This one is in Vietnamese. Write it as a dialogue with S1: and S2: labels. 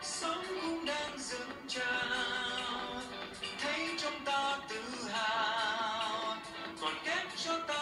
S1: sống cũng đang dâng trào, thấy trong ta tự hào còn kết cho ta